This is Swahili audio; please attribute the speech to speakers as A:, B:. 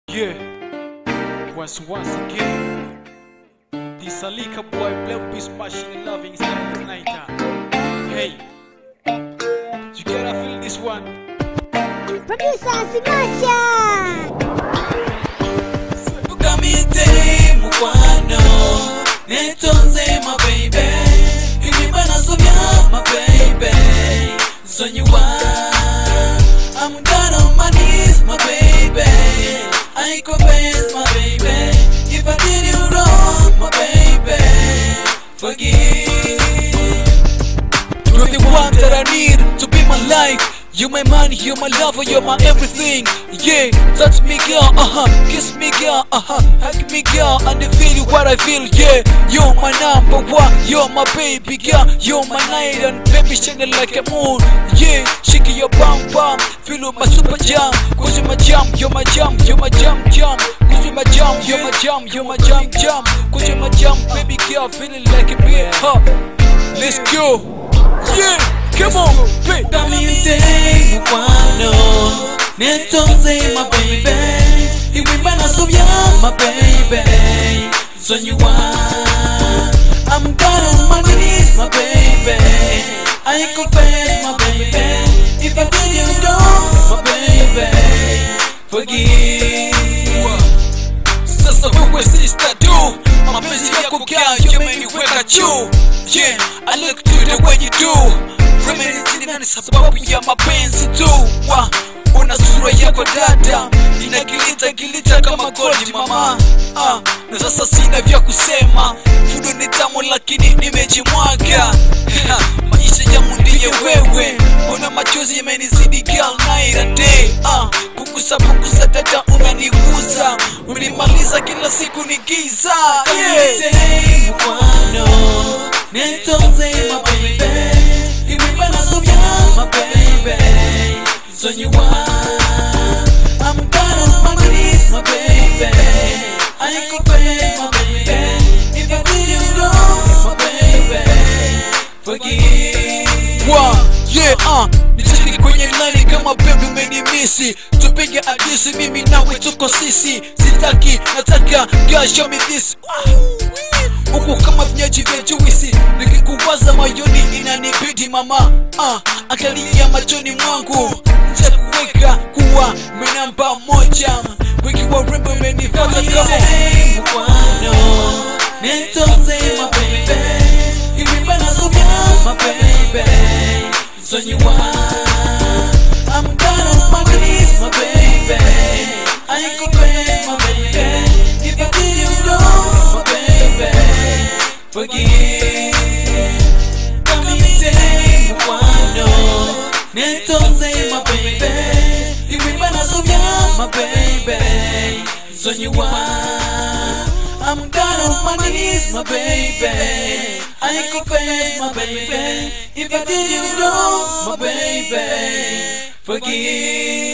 A: Yeah, once again, this Alika boy, Blue Peace, passion and loving style night. Hey, you gotta feel this one.
B: Producer Sinasha.
C: Ukamite mukwano netonze my baby Ibibana sobya my baby So you are I'm down on my knees my baby I confess my baby If I did you wrong my baby Forgive You're the one that I need to be my life. You're my money, you're my lover, you're my everything. Yeah, touch me girl, kiss me girl, hug me girl, and feel what I feel. Yeah, you're my number one, you're my baby girl, you're my night and baby shining like a moon. Yeah, shake your bum bum, feel my super jam. Cause you're my jam, you're my jam, you're my jam jam. Cause you're my jam, you're my jam, you're my jam jam. Cause you're my jam, baby girl, feeling like a beer. Let's go. Yeah, come on, baby. Ukamite mukwano netonze my baby Ibibana sobya my baby So you are I'm down on my knees my baby I confess my baby If I did you wrong my baby Forgive Sasa wewe sister do mapenzi yako girl yameniweka juu. Yeah, I look to the way you do Remedy ni sababu ya mapenzi tu. Una sura yako dada inagilita kama gold mama. Na sasa sina vya kusema. Fudo ni tamu lakini nimejimwaga. Maisha yangu ndiye wewe. Una machozi yamenizidi girl night and day. Pukusa dada unaniguza. Unimaliza kila siku ni giza. Yeah, mukwano netonze my baby Ibibana sobya my baby So you are I'm down on my knees my baby I confess my baby If I did you wrong my baby Forgive Yeah, nicheki kwenye line kama baby umenimisi Tupige adisi mimi nawe tuko sisi Sitaki, nataka, girl show me this Uko kama vinyaji vya juisi nikikuwaza mayoni inanibidi mama. Angalia machoni mwangu nitakuweka kuwa namba moja. Wengi wa rembo menifata kama mukwano netonze my baby Ibibana sobya my baby So you are I'm down on my knees my baby I confess my baby If I did you wrong my baby Forgive Ukamite mukwano netonze my baby Ibibana sobya my baby So you are I'm down on my knees my baby I confess my baby If I did you wrong my baby Forgive